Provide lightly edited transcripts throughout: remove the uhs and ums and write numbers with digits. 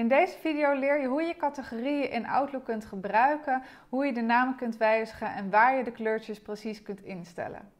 In deze video leer je hoe je categorieën in Outlook kunt gebruiken, hoe je de namen kunt wijzigen en waar je de kleurtjes precies kunt instellen.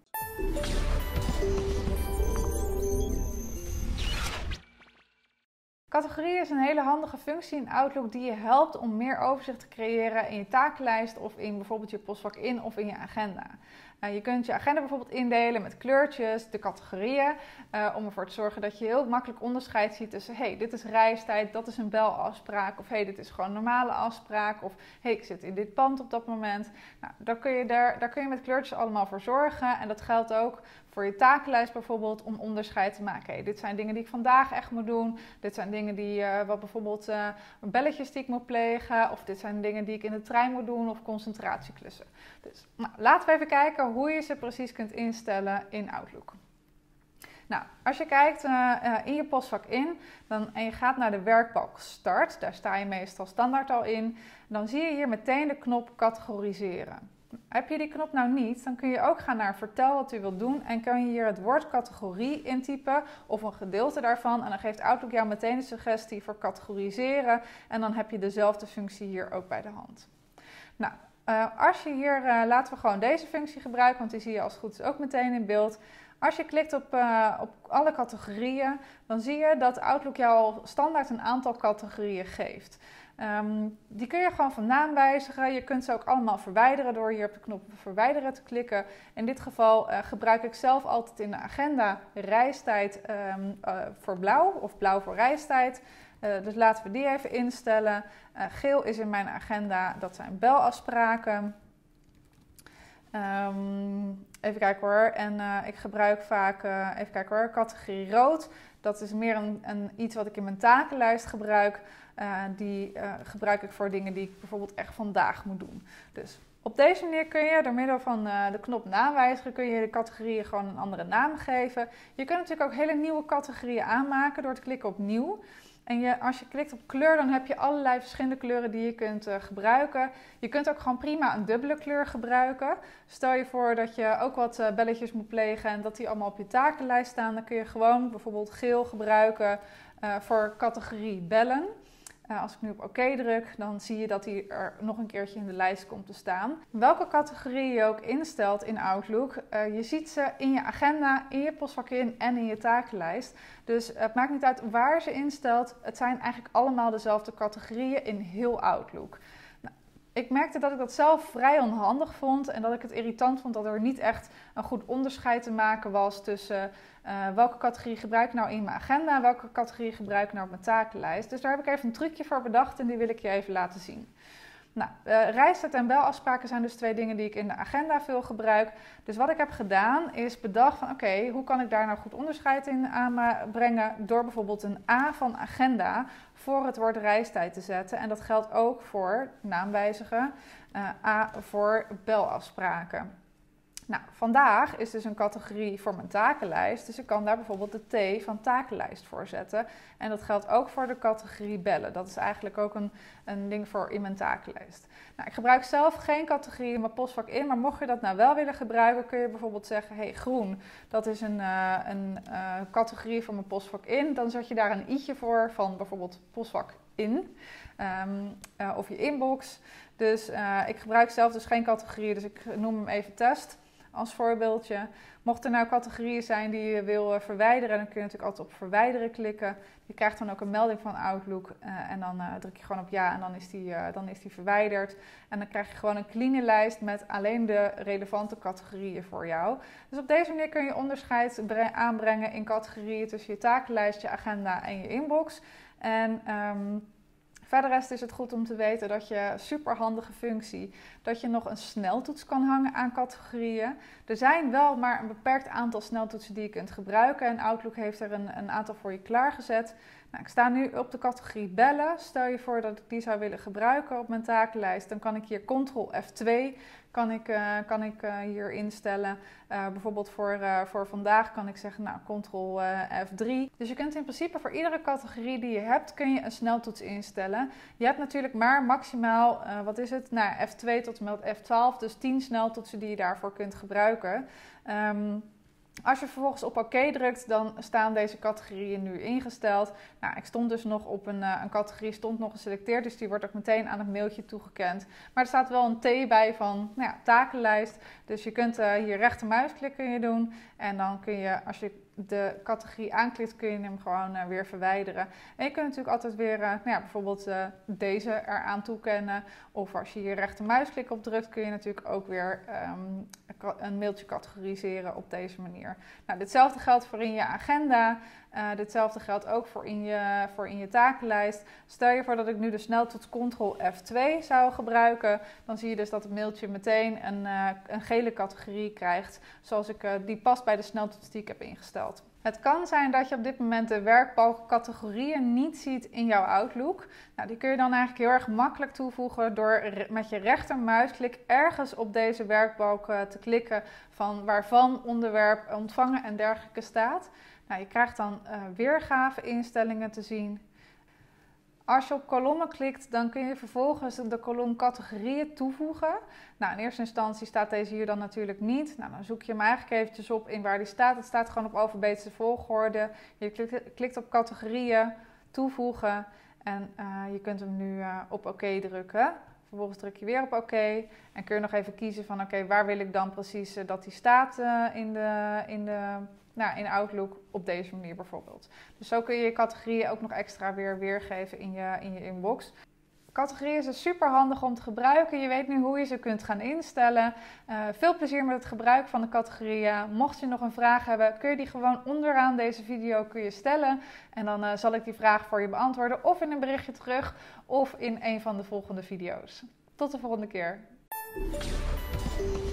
Categorieën is een hele handige functie in Outlook die je helpt om meer overzicht te creëren in je takenlijst of in bijvoorbeeld je postvak in of in je agenda. Je kunt je agenda bijvoorbeeld indelen met kleurtjes, de categorieën, om ervoor te zorgen dat je heel makkelijk onderscheid ziet tussen hey, dit is reistijd, dat is een belafspraak, of hey, dit is gewoon een normale afspraak, of hey, ik zit in dit pand op dat moment. Nou, daar kun je met kleurtjes allemaal voor zorgen en dat geldt ook voor je takenlijst bijvoorbeeld om onderscheid te maken. Hey, dit zijn dingen die ik vandaag echt moet doen, dit zijn dingen die, wat bijvoorbeeld belletjes die ik moet plegen, of dit zijn dingen die ik in de trein moet doen of concentratieklussen. Dus laten we even kijken hoe je ze precies kunt instellen in Outlook. Nou, als je kijkt in je postvak in en je gaat naar de werkbalk Start, daar sta je meestal standaard al in, dan zie je hier meteen de knop categoriseren. Heb je die knop nou niet, dan kun je ook gaan naar vertel wat u wilt doen en kan je hier het woord categorie intypen of een gedeelte daarvan en dan geeft Outlook jou meteen de suggestie voor categoriseren en dan heb je dezelfde functie hier ook bij de hand. Nou, als je hier, laten we gewoon deze functie gebruiken, want die zie je als het goed is ook meteen in beeld. Als je klikt op alle categorieën, dan zie je dat Outlook jou al standaard een aantal categorieën geeft. Die kun je gewoon van naam wijzigen. Je kunt ze ook allemaal verwijderen door hier op de knop verwijderen te klikken. In dit geval gebruik ik zelf altijd in de agenda reistijd voor blauw of blauw voor reistijd. Dus laten we die even instellen. Geel is in mijn agenda, dat zijn belafspraken. Even kijken hoor. En ik gebruik vaak, even kijken hoor, categorie rood. Dat is meer iets wat ik in mijn takenlijst gebruik. Die gebruik ik voor dingen die ik bijvoorbeeld echt vandaag moet doen. Dus op deze manier kun je door middel van de knop naam wijzigen, kun je de categorieën gewoon een andere naam geven. Je kunt natuurlijk ook hele nieuwe categorieën aanmaken door te klikken op nieuw. En als je klikt op kleur, dan heb je allerlei verschillende kleuren die je kunt gebruiken. Je kunt ook gewoon prima een dubbele kleur gebruiken. Stel je voor dat je ook wat belletjes moet plegen en dat die allemaal op je takenlijst staan. Dan kun je gewoon bijvoorbeeld geel gebruiken voor categorie bellen. Als ik nu op oké druk, dan zie je dat hij er nog een keertje in de lijst komt te staan. Welke categorie je ook instelt in Outlook, je ziet ze in je agenda, in je postvak in en in je takenlijst. Dus het maakt niet uit waar je ze instelt. Het zijn eigenlijk allemaal dezelfde categorieën in heel Outlook. Nou, ik merkte dat ik dat zelf vrij onhandig vond en dat ik het irritant vond dat er niet echt een goed onderscheid te maken was tussen welke categorie gebruik ik nou in mijn agenda en welke categorie gebruik ik nou op mijn takenlijst. Dus daar heb ik even een trucje voor bedacht en die wil ik je even laten zien. Nou, reistijd en belafspraken zijn dus twee dingen die ik in de agenda veel gebruik. Dus wat ik heb gedaan is bedacht van oké, hoe kan ik daar nou goed onderscheid in aanbrengen door bijvoorbeeld een A van agenda voor het woord reistijd te zetten. En dat geldt ook voor naamwijzigen, A voor belafspraken. Nou, vandaag is dus een categorie voor mijn takenlijst, dus ik kan daar bijvoorbeeld de T van takenlijst voor zetten. En dat geldt ook voor de categorie bellen. Dat is eigenlijk ook een ding voor in mijn takenlijst. Nou, ik gebruik zelf geen categorie in mijn postvak in, maar mocht je dat nou wel willen gebruiken, kun je bijvoorbeeld zeggen, hey, groen, dat is een categorie voor mijn postvak in. Dan zet je daar een i'tje voor van bijvoorbeeld postvak in of je inbox. Dus ik gebruik zelf dus geen categorieën, dus ik noem hem even test als voorbeeldje. Mocht er nou categorieën zijn die je wil verwijderen, dan kun je natuurlijk altijd op verwijderen klikken. Je krijgt dan ook een melding van Outlook en dan druk je gewoon op ja en dan is die verwijderd. En dan krijg je gewoon een clean lijst met alleen de relevante categorieën voor jou. Dus op deze manier kun je onderscheid aanbrengen in categorieën tussen je takenlijst, je agenda en je inbox. En verder rest is het goed om te weten dat je superhandige functie, dat je nog een sneltoets kan hangen aan categorieën. Er zijn wel maar een beperkt aantal sneltoetsen die je kunt gebruiken en Outlook heeft er een aantal voor je klaargezet. Nou, ik sta nu op de categorie bellen. Stel je voor dat ik die zou willen gebruiken op mijn takenlijst, dan kan ik hier Ctrl F2 kan ik hier instellen. Bijvoorbeeld voor vandaag kan ik zeggen, nou, Ctrl F3. Dus je kunt in principe voor iedere categorie die je hebt, kun je een sneltoets instellen. Je hebt natuurlijk maar maximaal, nou, F2 tot en met F12, dus 10 sneltoetsen die je daarvoor kunt gebruiken. Als je vervolgens op oké drukt, dan staan deze categorieën nu ingesteld. Nou, ik stond dus nog op een categorie, stond nog geselecteerd, dus die wordt ook meteen aan het mailtje toegekend. Maar er staat wel een T bij van takenlijst. Dus je kunt hier rechtermuisklik kun je doen en dan kun je, als je de categorie aanklikt, kun je hem gewoon weer verwijderen. En je kunt natuurlijk altijd weer bijvoorbeeld deze eraan toekennen. Of als je hier rechtermuisklik op drukt, kun je natuurlijk ook weer een mailtje categoriseren op deze manier. Nou, ditzelfde geldt voor in je agenda. Ditzelfde geldt ook voor in je takenlijst. Stel je voor dat ik nu de sneltoets Ctrl F2 zou gebruiken. Dan zie je dus dat het mailtje meteen een gele categorie krijgt. Zoals die past bij de sneltoets die ik heb ingesteld. Het kan zijn dat je op dit moment de werkbalk categorieën niet ziet in jouw Outlook. Nou, die kun je dan eigenlijk heel erg makkelijk toevoegen door met je rechtermuisklik ergens op deze werkbalk te klikken van waarvan onderwerp ontvangen en dergelijke staat. Nou, je krijgt dan weergave instellingen te zien. Als je op kolommen klikt, dan kun je vervolgens de kolom categorieën toevoegen. Nou, in eerste instantie staat deze hier dan natuurlijk niet. Nou, dan zoek je hem eigenlijk eventjes op in waar die staat. Het staat gewoon op alfabetische volgorde. Je klikt op categorieën, toevoegen en je kunt hem nu op oké drukken. Vervolgens druk je weer op oké en kun je nog even kiezen van oké, waar wil ik dan precies dat die staat in Outlook op deze manier bijvoorbeeld. Dus zo kun je je categorieën ook nog extra weer weergeven in je inbox. Categorieën zijn super handig om te gebruiken. Je weet nu hoe je ze kunt gaan instellen. Veel plezier met het gebruik van de categorieën. Mocht je nog een vraag hebben, kun je die gewoon onderaan deze video stellen. En dan zal ik die vraag voor je beantwoorden. Of in een berichtje terug, of in een van de volgende video's. Tot de volgende keer.